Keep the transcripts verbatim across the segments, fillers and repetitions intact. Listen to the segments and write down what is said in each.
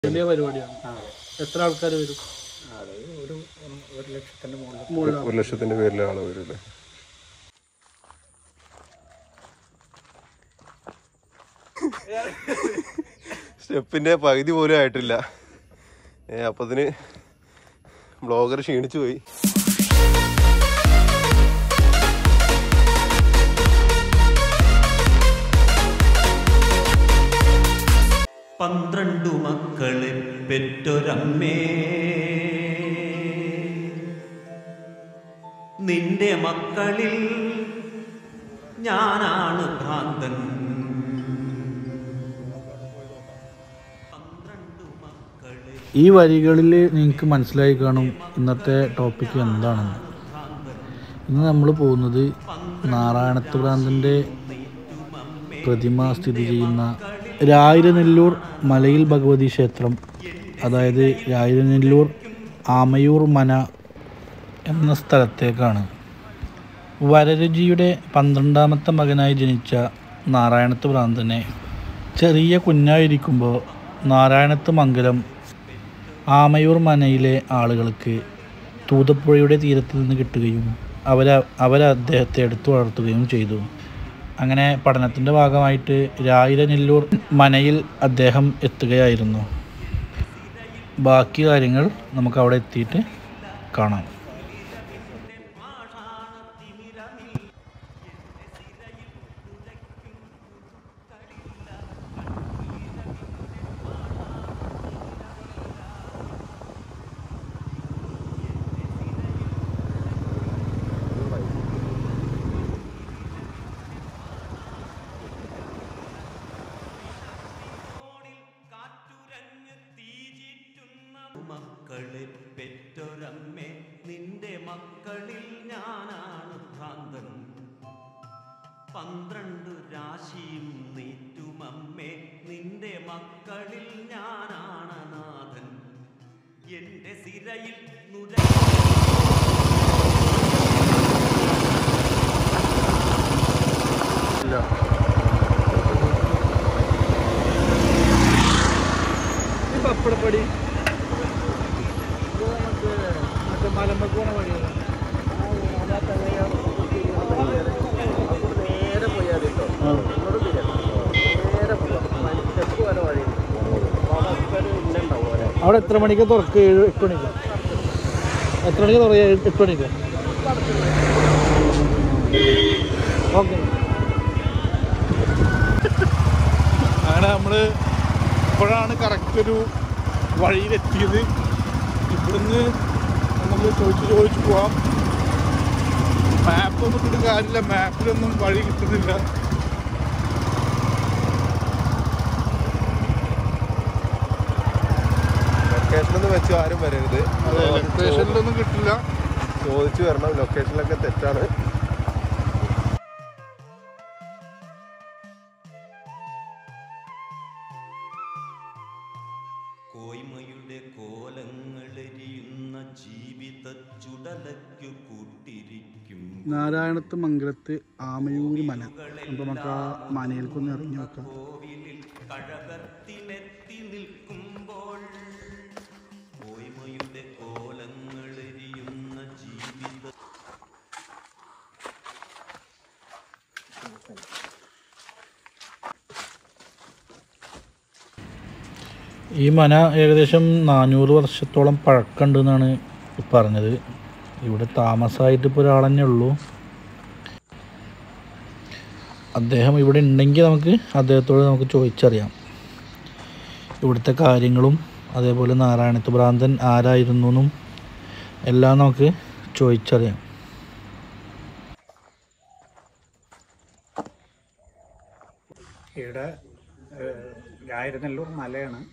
വലിയ പരിപാടിയാണ്. എത്ര ആൾക്കാർ വരും? ഒരു ഒരു ലക്ഷത്തിന്റെ മുകളിൽ ഒരു ലക്ഷത്തിന്റെ പേരിൽ ആള് വരും. സ്റ്റെപ്പിന്റെ പകുതി പോലും ആയിട്ടില്ല. അപ്പത്തിന് ബ്ലോഗർ ക്ഷീണിച്ചു പോയി. പന്ത്രണ്ടു മക്കളെ പെറ്റൊരമ്മേ, നിന്റെ മക്കളിൽ ഞാനാണ് ഭ്രാന്തൻ. ഈ വരികളിൽ നിങ്ങൾക്ക് മനസ്സിലായി കാണും ഇന്നത്തെ ടോപ്പിക്ക് എന്താണെന്ന്. ഇന്ന് നമ്മൾ പോകുന്നത് നാരായണത്ത് ഭ്രാന്തൻ്റെ പ്രതിമ സ്ഥിതി ചെയ്യുന്ന രായിരനെല്ലൂർ മലയിൽ ഭഗവതി ക്ഷേത്രം, അതായത് രായിരനെല്ലൂർ ആമയൂർ മന എന്ന സ്ഥലത്തേക്കാണ്. വരരുചിയുടെ പന്ത്രണ്ടാമത്തെ മകനായി ജനിച്ച നാരായണത്ത് ഭ്രാന്തനെ ചെറിയ കുഞ്ഞായിരിക്കുമ്പോൾ നാരായണത്ത് മംഗലം ആമയൂർ മനയിലെ ആളുകൾക്ക് തൂതപ്പുഴയുടെ തീരത്ത് നിന്ന് കിട്ടുകയും അവര അവർ അദ്ദേഹത്തെ എടുത്തു വളർത്തുകയും ചെയ്തു. അങ്ങനെ പഠനത്തിൻ്റെ ഭാഗമായിട്ട് രായിരനെല്ലൂർ മനയിൽ അദ്ദേഹം എത്തുകയായിരുന്നു. ബാക്കി കാര്യങ്ങൾ നമുക്ക് അവിടെ എത്തിയിട്ട് കാണാം. മക്കളെ പെറ്റൊരമ്മേ, നിന്റെ മക്കളിൽ ഞാനാണ് ഭ്രാന്തൻ. പന്ത്രണ്ടു രാശിയും നീറ്റുമമ്മേ, നിന്റെ മക്കളിൽ ഞാനാണ് നാഥൻ. എന്റെ സിരയിൽ നുര പപ്പടപ്പടി മലമ്പക്കോണ വഴിയാണ്. നേരെ പോയാൽ അവിടെ എത്ര മണിക്ക് തുറക്കുക? ഏഴ് എട്ട് മണിക്ക്. എത്ര മണിക്ക് തുറക്കുക? എട്ട് മണിക്ക്. ഓക്കെ. അങ്ങനെ നമ്മൾ ഇപ്പോഴാണ് കറക്റ്റ് ഒരു വഴിയിലെത്തിയത്. ഇവിടുന്ന് നമുക്ക് ചോദിച്ച് ചോദിച്ച് പോവാം. മാപ്പൊന്നും ഇട്ടിട്ട് കാര്യമില്ല, മാപ്പിലൊന്നും വഴി കിട്ടുന്നില്ല. ലൊക്കേഷനൊന്നും വെച്ച് ആരും വരരുത്. അതെ, ലൊക്കേഷനിലൊന്നും കിട്ടില്ല. ചോദിച്ചു വരണം. ലൊക്കേഷനിലൊക്കെ തെറ്റാണ്. കോയ്മയുടെ കോലങ്ങളെരിയുന്ന ജീവിത ചുടലയ്ക്കു കൂട്ടിരിക്കും നാരായണത്ത് മംഗലത്ത് ആമയൂര് മന. അപ്പോൾ നമുക്ക് ആ മനയിൽക്കൊന്ന് ഇറങ്ങി വെക്കാം. കോവിലിൽ കഴകത്തിനെത്തി നിൽക്കുമ്പോൾ കോയ്മയുടെ കോലങ്ങളെരിയുന്ന ജീവിത ഈ മന ഏകദേശം നാനൂറ് വർഷത്തോളം പഴക്കമുണ്ടെന്നാണ് പറഞ്ഞത്. ഇവിടെ താമസമായിട്ട് ഇപ്പോൾ ഒരാൾ തന്നെ ഉള്ളൂ. അദ്ദേഹം ഇവിടെ ഉണ്ടെങ്കിൽ നമുക്ക് അദ്ദേഹത്തോട് നമുക്ക് ചോദിച്ചറിയാം ഇവിടുത്തെ കാര്യങ്ങളും, അതേപോലെ നാരായണത്ത് ഭ്രാന്തൻ ആരായിരുന്നു എന്നും എല്ലാം നമുക്ക് ചോദിച്ചറിയാം. ഇവിടെ രായിരനെല്ലൂർ മലയാണ്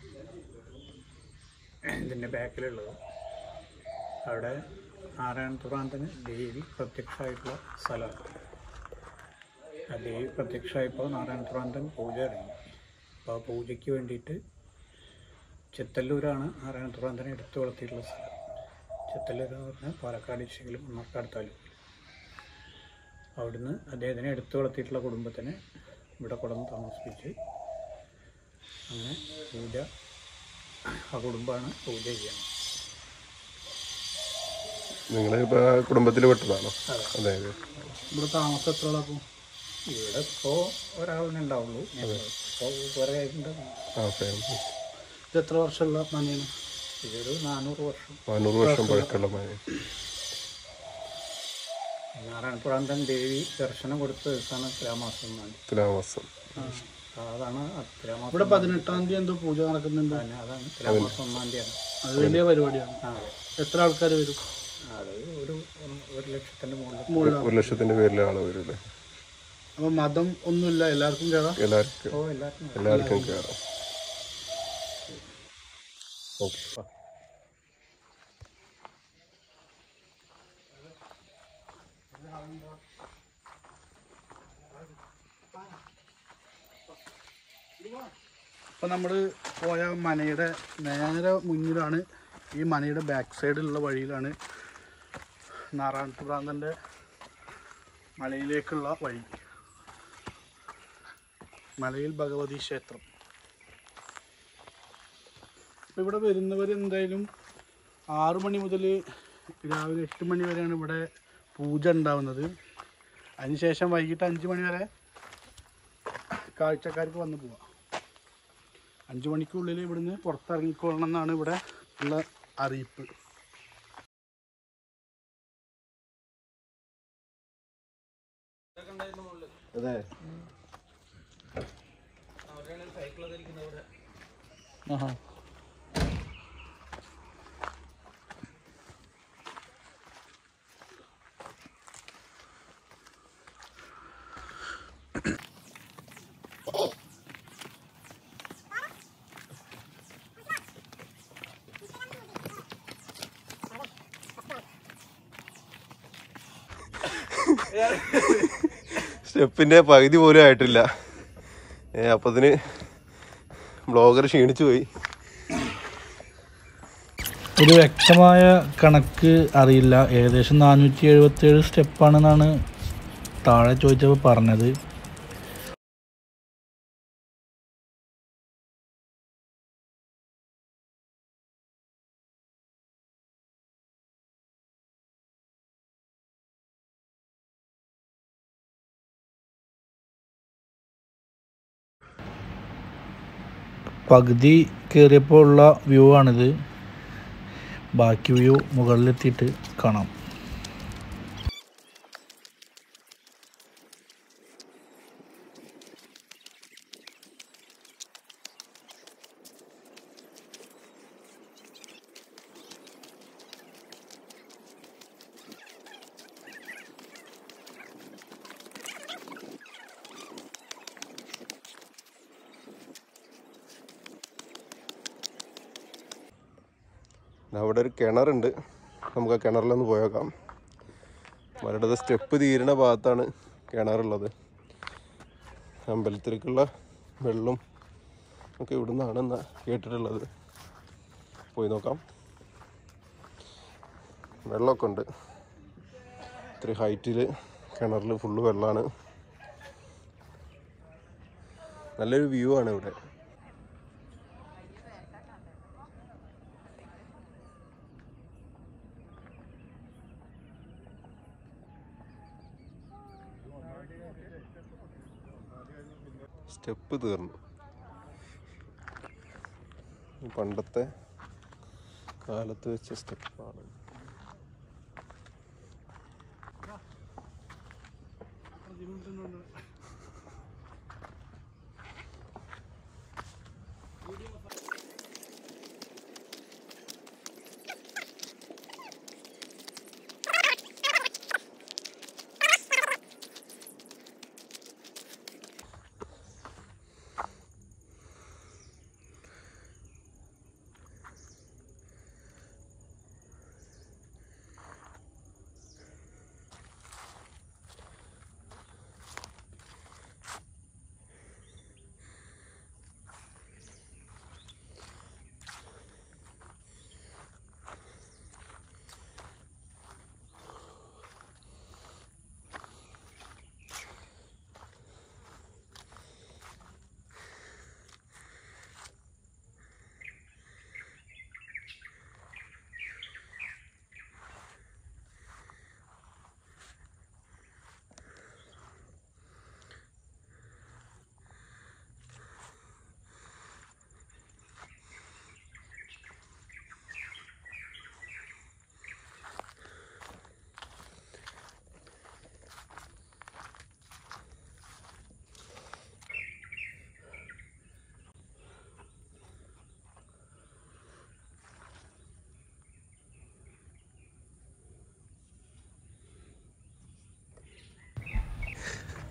ഇതിൻ്റെ ബാക്കിലുള്ളത്. അവിടെ നാരായണത്ത് ഭ്രാന്തന് ദേവി പ്രത്യക്ഷമായിട്ടുള്ള സ്ഥലമാണ്. ആ ദേവി പ്രത്യക്ഷമായപ്പോൾ നാരായണത്ത് ഭ്രാന്തൻ പൂജ ഇറങ്ങി. അപ്പോൾ ആ പൂജയ്ക്ക് വേണ്ടിയിട്ട് ചെത്തല്ലൂരാണ് നാരായണത്ത് ഭ്രാന്തനെ എടുത്തു വളർത്തിയിട്ടുള്ള സ്ഥലം. ചെത്തല്ലൂർ എന്ന് പറഞ്ഞാൽ പാലക്കാട് ഡിസ്ട്രിക്റ്റിലും മണ്ണാർക്കാട് താലൂക്കിലും. അവിടുന്ന് അദ്ദേഹത്തിനെ എടുത്തു വളർത്തിയിട്ടുള്ള കുടുംബത്തിനെ ഇവിടെ കൊണ്ടുവന്ന് താമസിപ്പിച്ച് അങ്ങനെ പൂജ ആ കുടുംബമാണ് പൂജ ചെയ്യുന്നത്. നിങ്ങളിപ്പോൾ കുടുംബത്തിൽ പെട്ടതാണോ? അതെ. അതെ അതെ. ഇവിടെ താമസം എത്ര ആളാ അപ്പോൾ? ഇവിടെ ഇപ്പോൾ ഒരാളിനെ ഉണ്ടാവുള്ളൂ. ഇപ്പോൾ വേറെ ആയിട്ടുണ്ട്. ആ ഫാമിലി. ഇത് എത്ര വർഷമുള്ള മനയാണ്? ഇതൊരു നാനൂറ് വർഷം. നാനൂറ് വർഷം പഴക്കമുള്ള മന. നാരായണപുരാന്തൻ ദേവി ദർശനം കൊടുത്ത ദിവസമാണ് തുലാമാസം നാല്. തുലാമാസം. അതാണ് തുലാമാസം. ഇവിടെ പതിനെട്ടാം തീയതി എന്തോ പൂജ നടക്കുന്നുണ്ട്. അതാണ് തുലാമാസം ഒന്നാം തീയതിയാണ്. അത് വലിയ പരിപാടിയാണ്. ആ എത്ര ആൾക്കാർ വരും? അത് ഒരു ഒരു ലക്ഷത്തിൻ്റെ മുകളിൽ. മുകളിലാണ്. ഒരു ലക്ഷത്തിന്റെ പേരിൽ ആള് വരും. അപ്പോൾ മതം ഒന്നുമില്ല, എല്ലാവർക്കും കയറാം. എല്ലാവർക്കും ഓ എല്ലാവർക്കും എല്ലാവർക്കും കയറാം. ഓക്കെ. അപ്പോൾ നമ്മൾ പോയ മനയുടെ നേരെ മുന്നിലാണ്, ഈ മനയുടെ ബാക്ക് സൈഡിലുള്ള വഴിയിലാണ് നാരായണപുരാന്തൻ്റെ മലയിലേക്കുള്ള വഴി. മലയിൽ ഭഗവതി ക്ഷേത്രം. അപ്പോൾ ഇവിടെ വരുന്നവർ എന്തായാലും ആറു മണി മുതൽ രാവിലെ എട്ട് മണി വരെയാണ് ഇവിടെ പൂജ ഉണ്ടാവുന്നത്. അതിനുശേഷം വൈകിട്ട് അഞ്ച് മണി വരെ കാഴ്ചക്കാർക്ക് വന്ന് പോവാം. അഞ്ച് മണിക്കുള്ളിൽ ഇവിടുന്ന് പുറത്തിറങ്ങിക്കൊള്ളണം എന്നാണ് ഇവിടെ ഉള്ള അറിയിപ്പ്. അതെ. ആഹാ. സ്റ്റെപ്പിന്റെ പകുതി പോലും ആയിട്ടില്ല. അപ്പത്തിന് ബ്ലോഗർ ക്ഷീണിച്ചു പോയി. ഒരു വ്യക്തമായ കണക്ക് അറിയില്ല, ഏകദേശം നാനൂറ്റി എഴുപത്തേഴ് സ്റ്റെപ്പാണെന്നാണ് താഴെ ചോദിച്ചപ്പോൾ പറഞ്ഞത്. പകുതി കയറിയപ്പോൾ ഉള്ള വ്യൂ ആണിത്. ബാക്കി വ്യൂ മുകളിലെത്തിയിട്ട് കാണാം. അവിടെ ഒരു കിണറുണ്ട്, നമുക്ക് ആ കിണറിലൊന്ന് പോയേക്കാം. മലയുടെ സ്റ്റെപ്പ് തീരുന്ന ഭാഗത്താണ് കിണറുള്ളത്. അമ്പലത്തിലേക്കുള്ള വെള്ളം ഒക്കെ ഇവിടെ നിന്നാണെന്ന് കേട്ടിട്ടുള്ളത്. പോയി നോക്കാം. വെള്ളമൊക്കെ ഉണ്ട്. ഇത്ര ഹൈറ്റിൽ കിണറിൽ ഫുള്ള് വെള്ളമാണ്. നല്ലൊരു വ്യൂ ആണ് ഇവിടെ. സ്റ്റെപ്പ് തീർന്നു. പണ്ടത്തെ കാലത്ത് വെച്ച സ്റ്റെപ്പാണ്.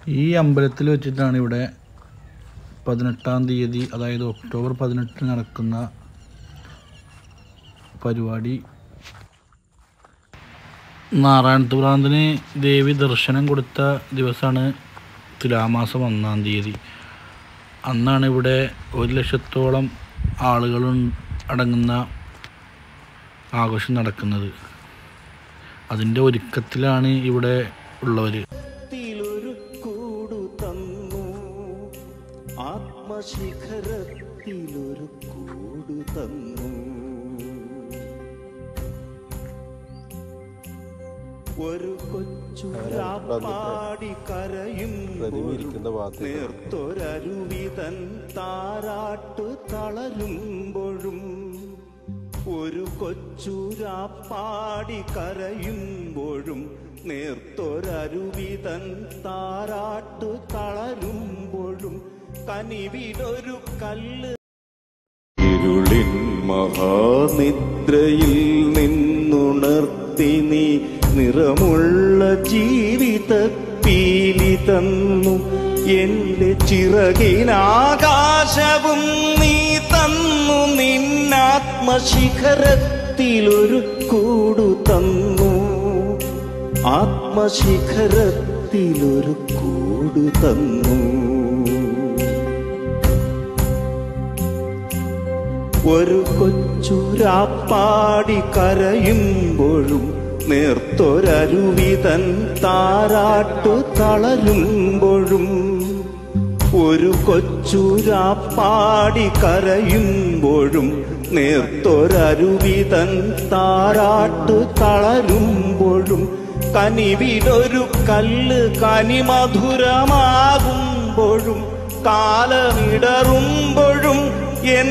ഈ അമ്പലത്തിൽ വെച്ചിട്ടാണ് ഇവിടെ പതിനെട്ടാം തീയതി, അതായത് ഒക്ടോബർ പതിനെട്ടിന് നടക്കുന്ന പരിപാടി. നാരായണത്തുഭ്രാന്തന് ദേവി ദർശനം കൊടുത്ത ദിവസമാണ് തുലാമാസം ഒന്നാം തീയതി. അന്നാണ് ഇവിടെ ഒരു ലക്ഷത്തോളം ആളുകൾ അടങ്ങുന്ന ആഘോഷം നടക്കുന്നത്. അതിൻ്റെ ഒരുക്കത്തിലാണ് ഇവിടെ ഉള്ളവർ. ആത്മശിഖരത്തിലൊരു കൂടു തന്നു, ഒരു കൊച്ചു പാടി കരയും നേർത്തൊരരുവിതൻ താരാട്ടു തളരുമ്പോഴും, ഒരു കൊച്ചുരാപ്പാടി കരയുമ്പോഴും നേർത്തൊരരുവിതൻ താരാട്ടു തളരുമ്പോഴും കനിവിടൊരു കല്ല്. ഇരുളിൻ മഹാനിദ്രയിൽ നിന്നുണർത്തി നീ നിറമുള്ള ജീവിത പീലി തന്നു, എന്റെ ചിറകിനാകാശവും നീ തന്നു, നിന്നാത്മശിഖരത്തിലൊരു കൂടു തന്നു, ആത്മശിഖരത്തിലൊരു കൂടു തന്നു. ഒരു കൊച്ചുരാപ്പാടി കരയുമ്പോഴും നേർത്തൊരരുവിതൻ താരാട്ടു തളരുമ്പോഴും, ഒരു കൊച്ചുരാപ്പാടി കരയുമ്പോഴും നേർത്തൊരരുവിതൻ താരാട്ടു തളരുമ്പോഴും കനിവിടൊരു കല്ല് കനിമധുരമാകുമ്പോഴും കാലമിടറുമ്പോഴും എൻ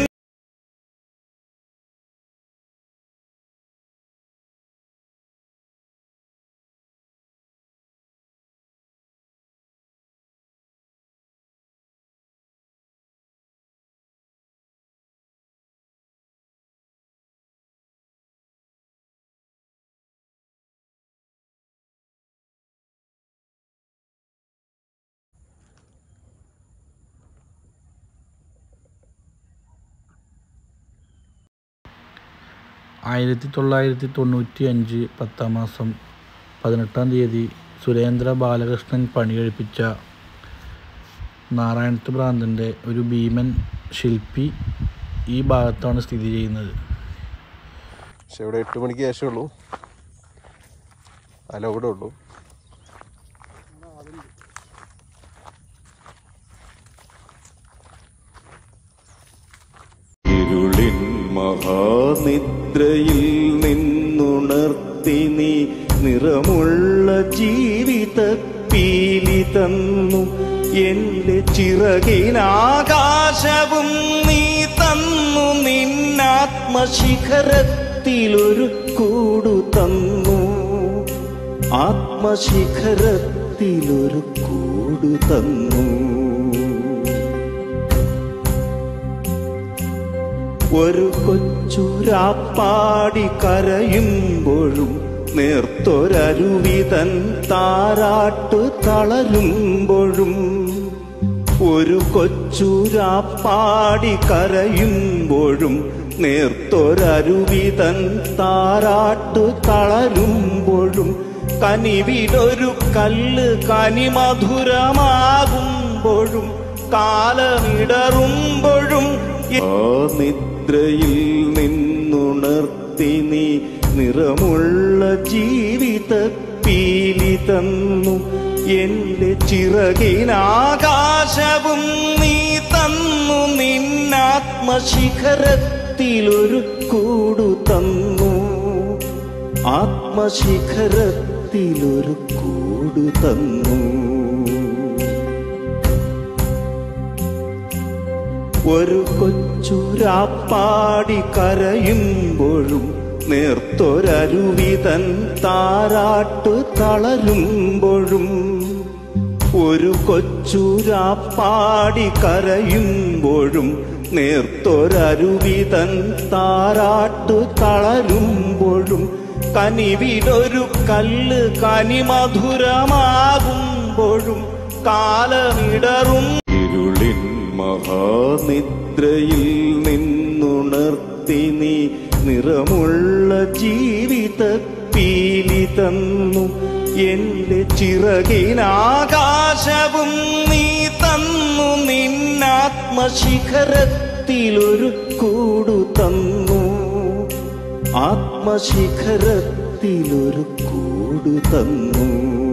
ആയിരത്തി തൊള്ളായിരത്തി തൊണ്ണൂറ്റി അഞ്ച് പത്താം മാസം പതിനെട്ടാം തീയതി സുരേന്ദ്ര ബാലകൃഷ്ണൻ പണികഴിപ്പിച്ച നാരായണത്തുഭ്രാന്തൻ്റെ ഒരു ഭീമൻ ശില്പി ഈ ഭാഗത്താണ് സ്ഥിതി ചെയ്യുന്നത്. പക്ഷെ ഇവിടെ എട്ട് മണിക്ക് ശേഷമേ ഉള്ളൂ, അല്ല ഇവിടെ ഉള്ളൂ. ഇരുളിൻ മഹാനിദ്രയിൽ നിന്നുണർത്തി നീ നിറമുള്ള ജീവിത പീലി തന്നു, എന്റെ ചിറകിനാകാശവും നീ തന്നു, നിന്നാത്മശിഖരത്തിലൊരു കൂടു തന്നു, ആത്മശിഖരത്തിലൊരു കൂടു തന്നു. ഒരു കൊച്ചുരാപ്പാടി കരയുമ്പോഴും നേർത്തൊരരുവിതൻ താരാട്ടു തളരുമ്പോഴും, ഒരു കൊച്ചുരാപ്പാടി കരയുമ്പോഴും നേർത്തൊരരുവിതൻ താരാട്ടു തളരുമ്പോഴും കനിവിടൊരു കല്ല് കനിമധുരമാകുമ്പോഴും കാലമിടറുമ്പോഴും ആ നിദ്രയിൽ നിന്നുണർത്തി നീ നിറമുള്ള ജീവിത പീലി തന്നു, എന്റെ ചിറകിനാകാശവും നീ തന്നു, നിന്നാത്മശിഖരത്തിലൊരു കൂടു തന്നു, ആത്മശിഖരത്തിലൊരു കൂടു തന്നു. ഒരു കൊച്ചുരാപ്പാടി കരയുമ്പോഴും നേർത്തൊരരുവിതൻ താരാട്ടു തളരുമ്പോഴും, ഒരു കൊച്ചുരാപ്പാടി കരയുമ്പോഴും നേർത്തൊരരുവിതൻ താരാട്ടു തളരുമ്പോഴും കനിവിടൊരു കല്ല് കനിമധുരമാകുമ്പോഴും കാലമിടറും ഇരുളിൻ മഹാനിദ്രയിൽ നിന്നുണർത്തി നീ നിറമുള്ള ജീവിത പീലി തന്നു എന്റെ ചിറകിനാകാശവും നീ തന്നു നിന്നാത്മശിഖരത്തിലൊരു കൂടു തന്നു ആത്മശിഖരത്തിലൊരു കൂടു തന്നു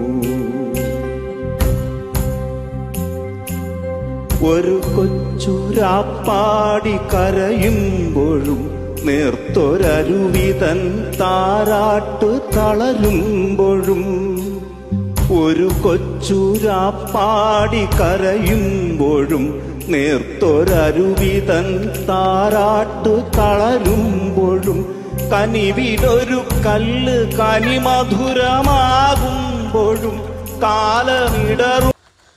ഒരു കൊച്ചുരാപ്പാടി കരയുമ്പോഴും നേർത്തൊരരുവിതൻ താരാട്ട് തളരുമ്പോഴും ഒരു കൊച്ചുരാപ്പാടി കരയുമ്പോഴും നേർത്തൊരരുവിതൻ താരാട്ട് തളരുമ്പോഴും കനിവിലൊരു കല്ല് കനിമധുരമാകുമ്പോഴും കാലമിടറും.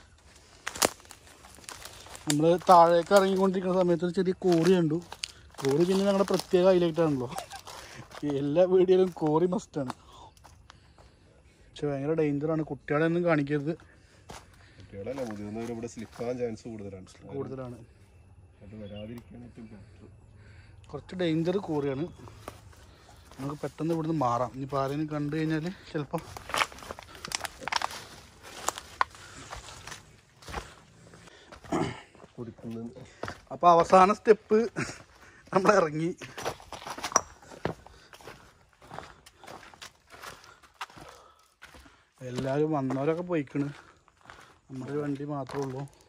നമ്മൾ താഴേക്ക് ഇറങ്ങിക്കൊണ്ടിരിക്കുന്ന സമയത്ത് ഒരു ചെറിയ കോറി കണ്ടു. കോറി പിന്നെ ഞങ്ങളുടെ പ്രത്യേക ഹൈലൈറ്റ് ആണല്ലോ. എല്ലാ വീഡിയോയിലും കോറി മസ്റ്റാണ്. പക്ഷെ ഭയങ്കര ഡേഞ്ചറാണ്. കുട്ടികളെ ഒന്നും കാണിക്കരുത്. കുട്ടികളല്ല, മുതിർന്നവർ ഇവിടെ സ്ലിപ്പാൻ ചാൻസ് കൂടുതലാണ് കൂടുതലാണ് അത് വരാതിരിക്കാൻ ഏറ്റവും ബെറ്റർ. കുറച്ച് ഡേഞ്ചർ കോറിയാണ്. നമുക്ക് പെട്ടെന്ന് ഇവിടുന്ന് മാറാം. ഇനിയിപ്പോൾ ആരെങ്കിലും കണ്ടു കഴിഞ്ഞാൽ ചിലപ്പോൾ അപ്പോൾ അവസാന സ്റ്റെപ്പ് നമ്മൾ ഇറങ്ങി. എല്ലാവരും വന്നവരൊക്കെ പോയിക്കണ്. നമ്മുടെ വണ്ടി മാത്രമേ ഉള്ളൂ.